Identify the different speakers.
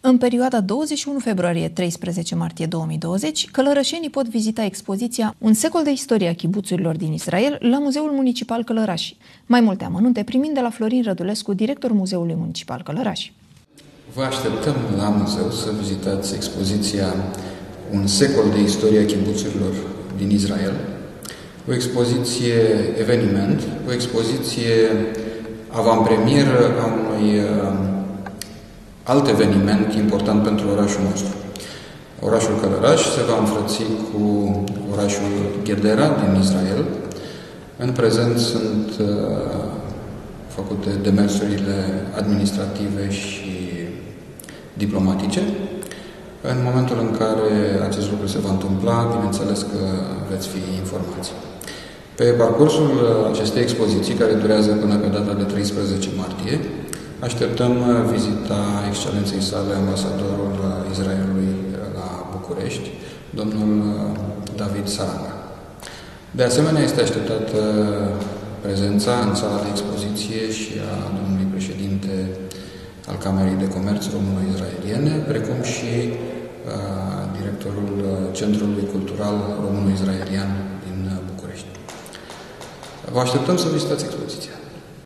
Speaker 1: În perioada 21 februarie-13 martie 2020, călărășenii pot vizita expoziția Un secol de istorie a chibuțurilor din Israel la Muzeul Municipal Călărași. Mai multe amănunte primind de la Florin Rădulescu, director Muzeului Municipal Călărași.
Speaker 2: Vă așteptăm la muzeu să vizitați expoziția Un secol de istorie a chibuțurilor din Israel, o expoziție eveniment, o expoziție avantpremieră a unui alt eveniment important pentru orașul nostru. Orașul Călărași se va înfrăți cu orașul Ghedera din Israel. În prezent sunt făcute demersurile administrative și diplomatice. În momentul în care acest lucru se va întâmpla, bineînțeles că veți fi informați. Pe parcursul acestei expoziții, care durează până pe data de 13 martie, așteptăm vizita excelenței sale, ambasadorul Israelului la București, domnul David Saranga. De asemenea, este așteptată prezența în sala de expoziție și a domnului președinte al Camerei de Comerț Româno-Israeliene, precum și directorul Centrului Cultural Româno-Israelian din București. Vă așteptăm să vizitați expoziția.